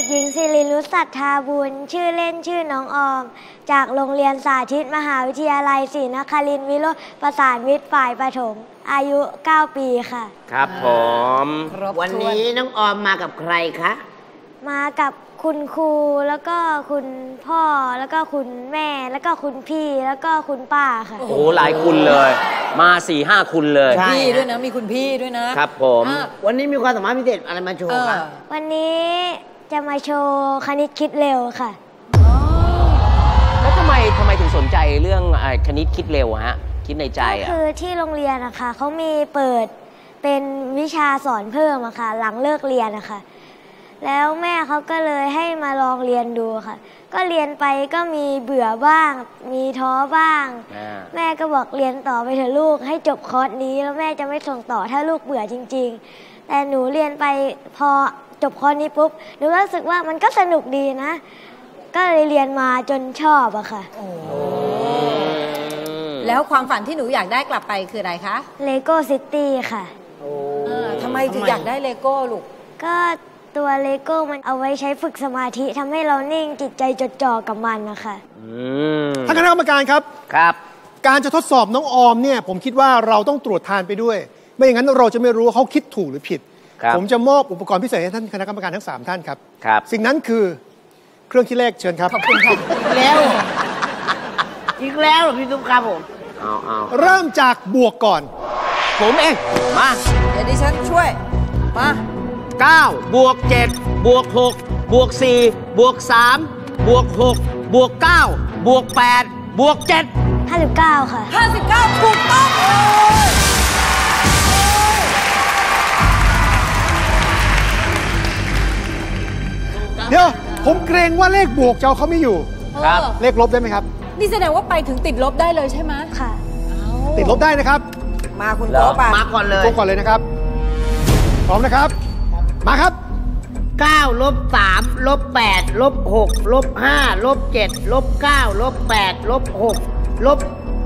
หญิงศิริรุตสัทธาบุญชื่อเล่นชื่อน้องออมจากโรงเรียนสาธิตมหาวิทยาลัยศรีนครินทร์วิโรจน์ประสานวิทย์ฝ่ายประถมอายุ9 ปีค่ะครับผมวันนี้น้องออมมากับใครคะมากับคุณครูแล้วก็คุณพ่อแล้วก็คุณแม่แล้วก็คุณพี่แล้วก็คุณป้าค่ะโอ้โหหลายคุณเลยมา4-5 คุณเลยพี่ด้วยนะมีคุณพี่ด้วยนะครับผมวันนี้มีความสามารถพิเศษอะไรมาโชว์คะวันนี้จะมาโชว์คณิตคิดเร็วค่ะแล้วทำไมถึงสนใจเรื่องคณิตคิดเร็วฮะคิดในใจก็คือที่โรงเรียนนะคะเขามีเปิดเป็นวิชาสอนเพิ่มอะค่ะหลังเลิกเรียนนะคะแล้วแม่เขาก็เลยให้มาลองเรียนดูค่ะก็เรียนไปก็มีเบื่อบ้างมีท้อบ้างแม่ก็บอกเรียนต่อไปเถอะลูกให้จบคอร์สนี้แล้วแม่จะไม่ส่งต่อถ้าลูกเบื่อจริงๆแต่หนูเรียนไปพอจบคอร์สนี้ปุ๊บหนูก็รู้สึกว่ามันก็สนุกดีนะก็เลยเรียนมาจนชอบอะค่ะแล้วความฝันที่หนูอยากได้กลับไปคืออะไรคะเลโก้ซิตี้ค่ะทำไมถึงอยากได้เลโก้ลูกก็ตัวเลโก้มันเอาไว้ใช้ฝึกสมาธิทำให้เรานิ่งจิตใจจดจ่อกับมันนะคะท่านคณะกรรมการครับครับการจะทดสอบน้องออมเนี่ยผมคิดว่าเราต้องตรวจทานไปด้วยไม่อย่างนั้นเราจะไม่รู้ว่าเขาคิดถูกหรือผิดผมจะมอบอุปกรณ์พิเศษให้ท่านคณะกรรมการทั้ง3ท่านครับสิ่งนั้นคือเครื่องคิดเลขเชิญครับขอบคุณครับอีกแล้วพี่ตุ๊กครับผมเริ่มจากบวกก่อนผมเองมาเดี๋ยวดิฉันช่วยมา 9 บวก 7 บวก 6 บวก 4 บวก 3 บวก 6 บวก 9 บวก 8 บวก 7 59ค่ะ 59ถูกต้องเดี๋ยวผมเกรงว่าเลขบวกเจ้าเขาไม่อยู่ครับเลขลบได้ไหมครับนี่แสดงว่าไปถึงติดลบได้เลยใช่ไหมค่ะติดลบได้นะครับมาคุณโก้ป่ะมาก่อนเลยโก้ก่อนเลยนะครับพร้อมนะครับมาครับ 9 ลบ 3 ลบ 8 ลบ 6 ลบ 5 ลบ 7 ลบ 9 ลบ 8 ลบ 6 ลบ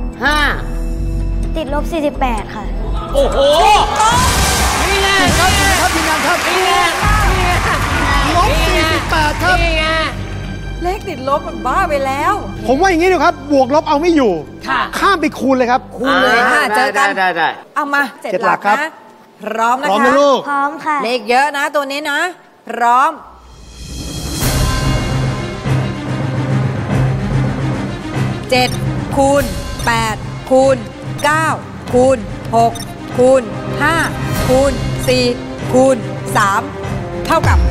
5 ติดลบ48ค่ะโอ้โหนี่ไงครับทีมงานครับนี่ไงลบ48ครับนี่ไงเลขติดลบมันบ้าไปแล้วผมว่าอย่างนี้ดูครับบวกลบเอาไม่อยู่ข้ามไปคูณเลยครับคูณเลยเจอกันได้เอามา7 หลักนะพร้อมนะคะพร้อมนะลูกพร้อมค่ะเลขเยอะนะตัวนี้นะพร้อม7 คูณ 8 คูณ 9 คูณ 6 คูณ 5 คูณ 4 คูณ 3 เท่ากับ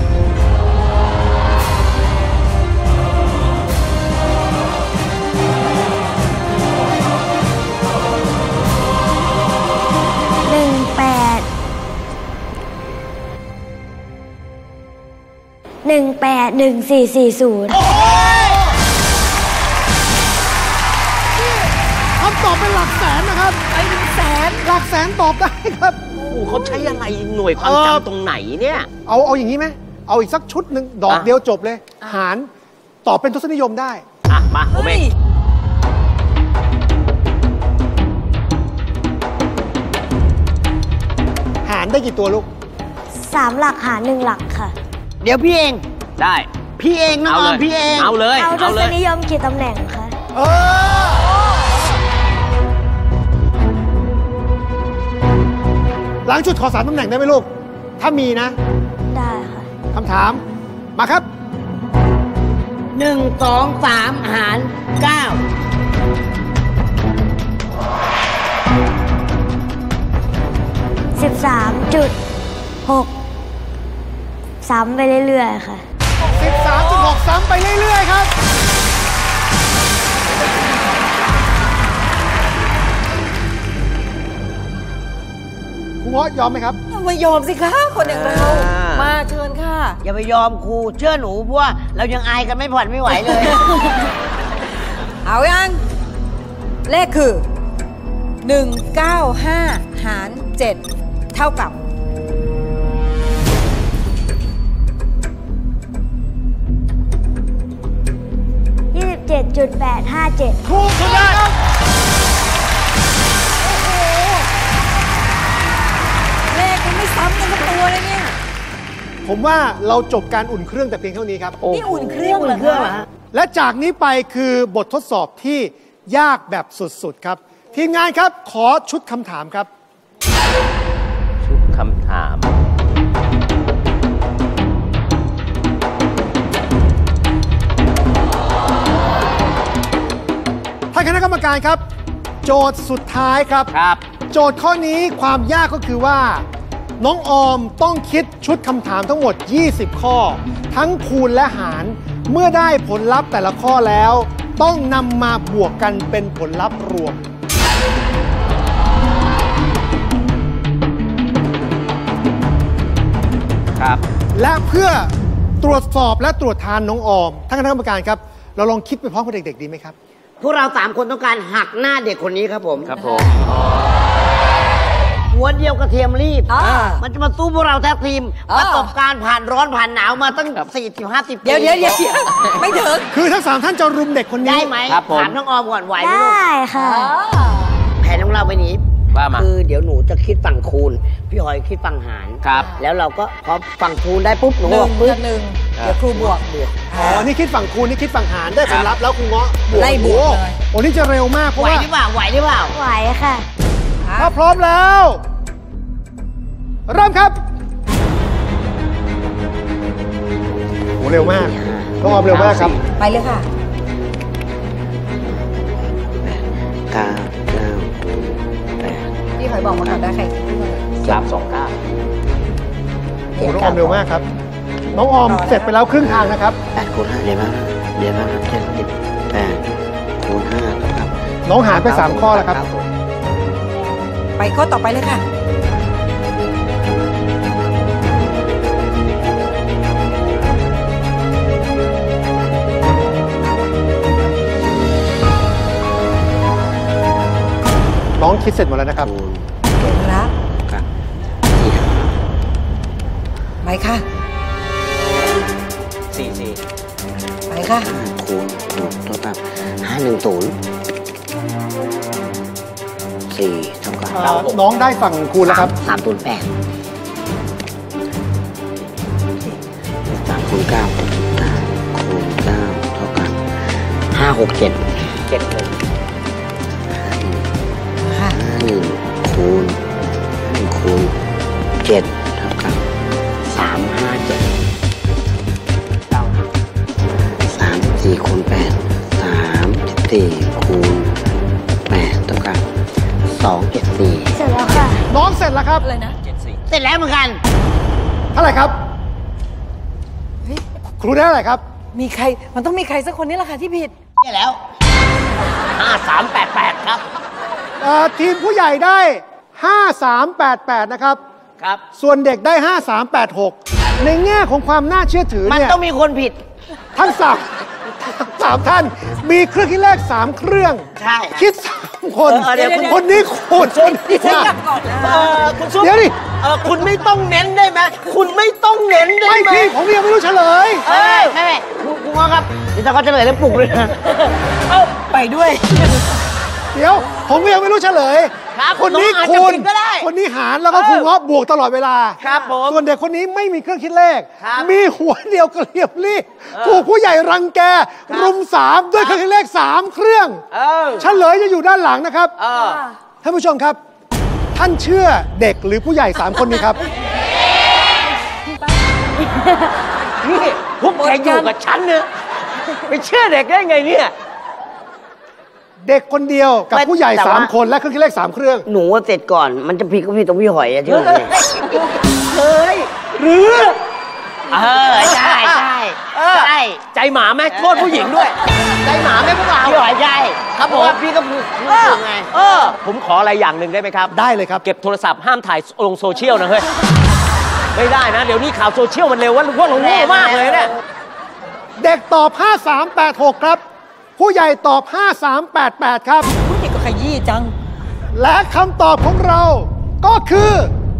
181440 คำตอบเป็นหลักแสนนะครับไปถึงแสนหลักแสนตอบได้ครับโอ้เขาใช้อะไรหน่วยความจำตรงไหนเนี่ยเอาอย่างนี้ไหมเอาอีกสักชุดหนึ่งดอกเดียวจบเลยหารตอบเป็นทศนิยมได้มาผมเองหารได้กี่ตัวลูก 3 หลักหาร1 หลักค่ะเดี๋ยวพี่เองได้พี่เองน้องออมพี่เองเอาเลยเอาทศนิยมกี่ตำแหน่งคะหลังชุดขอ3 ตำแหน่งได้ไหมลูกถ้ามีนะได้ค่ะคำถามมาครับ 1 2 3 หาร 13.6ซ้ำไปเรื่อยๆค่ะ 13.6 ซ้ำไปเรื่อยๆครับครูเงาะยอมไหมครับไม่ยอมสิคะคนอย่างเรามาเชิญค่ะอย่าไปยอมครูเชื่อหนูเพราะว่าเรายังอายกันไม่ผ่อนไม่ไหวเลยเอายังเลขคือ195 หาร 7 เท่ากับ 27.857 ถูกต้องครับเลขมันไม่ซ้ำกันสักตัวเลยเนี่ยผผมว่าเราจบการอุ่นเครื่องแต่เพียงเท่านี้ครับนี่อุ่นเครื่องเหรอคะและจากนี้ไปคือบททดสอบที่ยากแบบสุดๆครับ ทีมงานครับขอชุดคำถามครับชุดคำถามท่านคณะกรรมการครับ โจทย์สุดท้ายครับครับโจทย์ข้อนี้ความยากก็คือว่า น้องออมต้องคิดชุดคำถามทั้งหมด 20 ข้อ ทั้งคูณและหาร เมื่อได้ผลลัพธ์แต่ละข้อแล้ว ต้องนำมาบวกกันเป็นผลลัพธ์รวมครับและเพื่อตรวจสอบและตรวจทานน้องออมท่านคณะกรรมการครับ เราลองคิดไปพร้อมกับเด็กๆดีไหมครับพวกเรา3 คนต้องการหักหน้าเด็กคนนี้ครับผมครับผมหัวเดียวกระเทียมรีบอ่ามันจะมาสู้พวกเราแท็กทีม ประสบการณ์ผ่านร้อนผ่านหนาวมาตั้ง40-50 ปีเดี๋ยวไม่ถึงคือทั้ง 3 ท่านจะรุมเด็กคนนี้ได้ไหมครับผมถามน้องออมก่อนไหวไหมไดลูก้ค่ะแผนของเราไปนี้ว่ามาคือเดี๋ยวหนูจะคิดฝั่งคูณ พี่หอยคิดฝั่งหารครับแล้วเราก็พอฝั่งคูณได้ปุ๊บหนูหนึ่บงอกปึ๊บกับหนึ่งเดี๋ยวครูบวกอ๋อ นี่คิดฝั่งคูณนี่คิดฝั่งหารได้ผลลัพธ์แล้วครูเงาะบวกไล่บวกเลยโอ้นี่จะเร็วมากเพราะไหวว่าหรือเปล่าไหวหรือเปล่าไหวค่ะถ้าพร้อมแล้ว เริ่มครับโอ้เร็วมากน้องออมเร็วมากครับไปเลยค่ะ พี่หอยบอกมาก่อนได้ใครคิดขึ้นมาเลยโอ้น้องออมเร็วมากครับ น้องออมเสร็จไปแล้วครึ่งทางนะครับ 8 คูณ 5 เดี๋ยวนะแค่8 คูณ 5เท่ากับน้องหารไป 3 ข้อแล้วครับไปข้อต่อไปเลยค่ะน้องคิดเสร็จหมดแล้วนะครับเก่งแล้วครับไปค่ะ 4 ไปค่ะคูณเท่ากับ510 4เท่ากับน้องได้ฝั่งคูณแล้วครับ 3 คูณ 8 3 คูณ 9 คูณ 9 เท่ากับ5 6 7 ค่ะ 1คูณ7เท่ากับ357 34 คูณ 8 34 คูณ 8 เท่ากับ274 เสร็จแล้วค่ะน้องเสร็จแล้วครับอะไรนะเสร็จแล้วเหมือนกันเท่าไหร่ครับเฮ้ยครูได้เท่าไหร่ครับมีใคร มันต้องมีใครสักคนนี่แหละค่ะที่ผิดนี่แล้ว 5388 ครับทีมผู้ใหญ่ได้ 5388 นะครับครับส่วนเด็กได้ 5386 ในแง่ของความน่าเชื่อถือมันเนี่ยต้องมีคนผิดทั้งสามท่านมีเครื่องคิดเลข3เครื่องใช่คิด3คนเดี๋ยวคนนี้โคตรชนดิฉันกลับก่อนนะคุณซุปเดี๋ยวดิคุณไม่ต้องเน้นได้ไหมคุณไม่ต้องเน้นได้ไม่ไหมพี่ผมยังไม่รู้เฉลยไม่คุณง้อครับเดี๋ยวเขาจะเลยแล้วปลุกเลยนะไปด้วยเดี๋ยวผมยังไม่รู้เฉลยครับคนนี้องอาจคูจะณผิดก็ได้คนนี้หารแล้วก็ครูเงาะบวกตลอดเวลาครับผมส่วนเด็กคนนี้ไม่มีเครื่องคิดเลขครับมีหัวเดียวกระเรียบรีบถูกผู้ใหญ่รังแก รุม3ด้วยเครื่องคิดเลข3เครื่องเฉลยจะอยู่ด้านหลังนะครับท่านผู้ชมครับ ท่านเชื่อเด็กหรือผู้ใหญ่3คนนี้ครับนี่พวกแกอยู่กับฉันเนี่ยไปเชื่อเด็กได้ไงเนี่ยเด็กคนเดียวกับผู้ใหญ่3คนและเครื่องคิดเลข3เครื่องหนูเสร็จก่อนมันจะผิดก็ผิดตรงพี่หอยอะที่ผมเนี่ยเฮ้ยหรือใช่ใช่ใจหมาไหมโทษผู้หญิงด้วย ใจหมาไหมพวกเราพี่หอยใช่ครับผมพี่ก็พูดไงผมขออะไรอย่างหนึ่งได้ไหมครับได้เลยครับเก็บโทรศัพท์ห้ามถ่ายลงโซเชียลนะเฮ้ย ไม่ได้นะ เดี๋ยวนี้ข่าวโซเชียลมันเร็วว่าพวกเราโง่มากเลยเนี่ยเด็กตอบ 5386 ครับ ผู้ใหญ่ตอบ 5388 ครับผู้หญิงก็ขยี้จังและคำตอบของเราก็คือ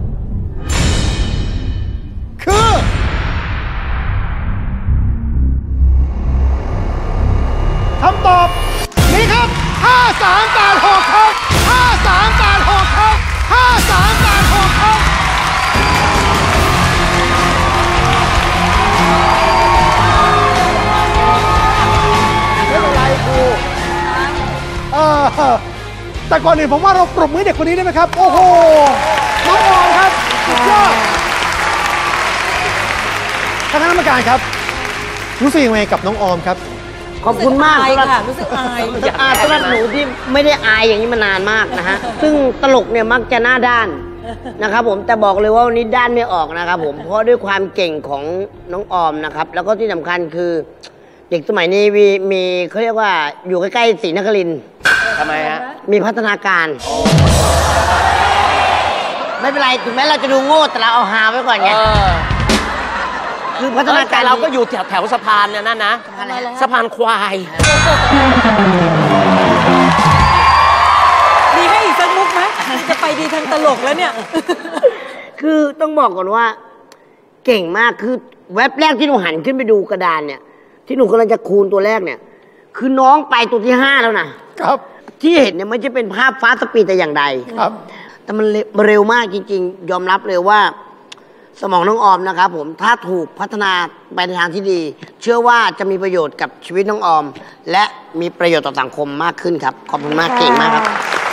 คำตอบนี้ครับ 5386 ครับ 5386 ครับ 5386 ครับแต่ก่อนอื่นผมว่าเราปรบมือเด็กคนนี้ได้ไหมครับโอ้โหน้องออมครับสุดยอดท่านคณะกรรมการครับรู้สึกยังไงกับน้องออมครับขอบคุณมากอายสำหรับค่ะรู้สึกอายสำหรับหนูที่ไม่ได้อายอย่างนี้มานานมากนะฮะซึ่งตลกเนี่ยมักจะหน้าด้านนะครับผมแต่บอกเลยว่าวันนี้ด้านไม่ออกนะครับผมเพราะด้วยความเก่งของน้องออมนะครับแล้วก็ที่สำคัญคือเด็กสมัยนี้มีเขาเรียกว่าอยู่ใกล้ๆศรีนครินทร์ทำไมฮะมีพัฒนาการไม่เป็นไรถึงแม้เราจะดูโง่แต่เราเอาฮาไว้ก่อนไงคือพัฒนาการเราก็อยู่แถวสะพานเนี่ยนั่นนะสะพานควายมีให้อีกสักมุกไหมจะไปดีทางตลกแล้วเนี่ยคือต้องบอกก่อนว่าเก่งมากคือแว็บแรกที่หนูหันขึ้นไปดูกระดานเนี่ยที่หนูกำลังจะคูณตัวแรกเนี่ยคือน้องไปตัวที่5แล้วนะครับที่เห็นเนี่ยไม่ใช่เป็นภาพฟ้าสปีดแต่อย่างใดครับแต่มันเร็วมากจริงๆยอมรับเลยว่าสมองน้องออมนะครับผมถ้าถูกพัฒนาไปในทางที่ดีเชื่อว่าจะมีประโยชน์กับชีวิตน้องออมและมีประโยชน์ต่อสังคมมากขึ้นครับขอบคุณมากเก่งมากครับ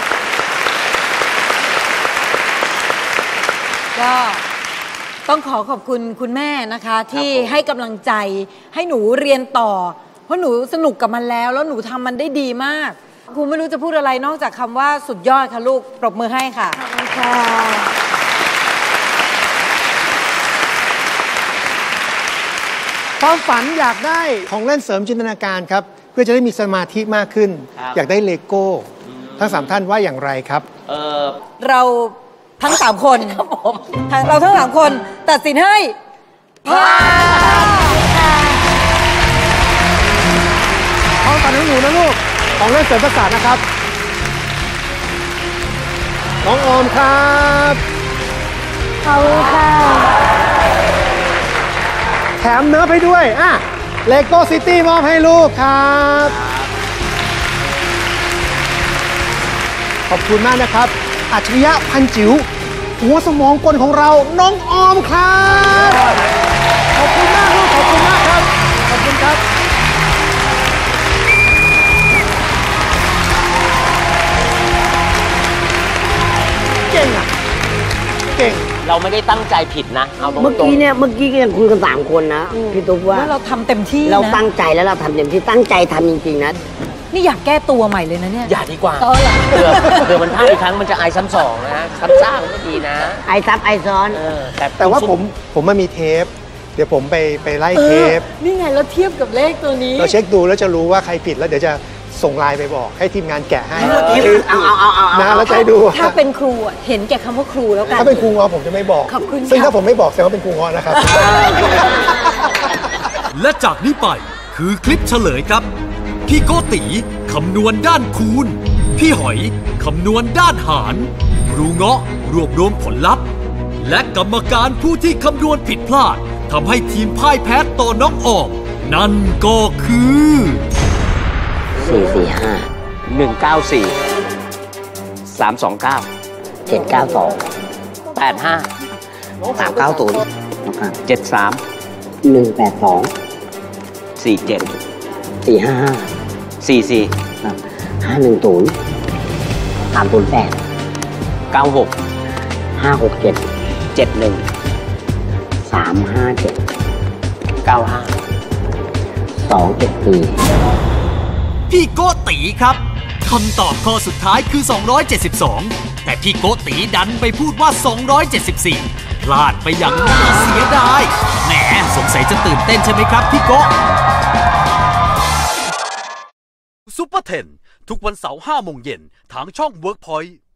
ก็ต้องขอบคุณคุณแม่นะคะที่ให้กำลังใจให้หนูเรียนต่อเพราะหนูสนุกกับมันแล้วหนูทำมันได้ดีมากครูไม่รู้จะพูดอะไรนอกจากคำว่าสุดยอดค่ะลูกปรบมือให้ค่ะขอบคุณค่ะความฝันอยากได้ของเล่นเสริมจินตนาการครับเพื่อจะได้มีสมาธิมากขึ้นอยากได้เลโก้ทั้ง3ท่านว่าอย่างไรครับเราทั้ง3คนเราทั้ง3คนตัดสินให้ผ่านความฝันของหนูนะลูกของเล่นเสริมประสาทนะครับน้องออมครับขอบคุณค่ะแถมเนื้อให้ด้วยเลโก้ซิตี้มอบให้ลูกครับขอบคุณมากนะครับอัจฉริยะพันจิ๋วหัวสมองกลของเราน้องออมครับขอบคุณมากลูกขอบคุณมากครับขอบคุณครับเก่งอ่ะเก่งเราไม่ได้ตั้งใจผิดนะเอาตรงๆเมื่อกี้ก็ยังคุยกัน3คนนะพี่ตุ๊กว่าเราทำเต็มที่นะเราตั้งใจแล้วเราทำเต็มที่ตั้งใจทำจริงๆนะนี่อยากแก้ตัวใหม่เลยนะเนี่ยอย่าดีกว่าเผื่อมันพลาดอีกครั้งมันจะอายซ้ำสองนะซ้ำซากมันไม่ดีนะอายซับอายซ้อนแต่ว่าผมมามีเทปเดี๋ยวผมไปไล่เทปนี่ไงเราเทียบกับเลขตัวนี้เราเช็คดูแล้วจะรู้ว่าใครผิดแล้วเดี๋ยวจะส่งไลน์ไปบอกให้ทีมงานแกะให้นะแล้วจะให้ดูถ้าเป็นครูเห็นแก่คำว่าครูแล้วกันถ้าเป็นครูงอผมจะไม่บอกซึ่งถ้าผมไม่บอกแสดงว่าเป็นครูงอนะครับและจากนี้ไปคือคลิปเฉลยครับพี่โกติคำนวณด้านคูณพี่หอยคำนวณด้านหารครูเงาะรวบรวมผลลัพธ์และกรรมการผู้ที่คำนวณผิดพลาดทำให้ทีมพ่ายแพ้ต่อน้องออมนั่นก็คือ 445 194 329 792 85 390 73 182 47 455 44 510 308 96 567 71 357 95 274 พี่โกติครับคำตอบข้อสุดท้ายคือ272แต่พี่โกติดันไปพูดว่า274พลาดไปอย่างน่าเสียดายแหมสงสัยจะตื่นเต้นใช่ไหมครับพี่โกซุปเปอร์เทนทุกวันเสาร์ 5 โมงเย็นทางช่อง WorkPoint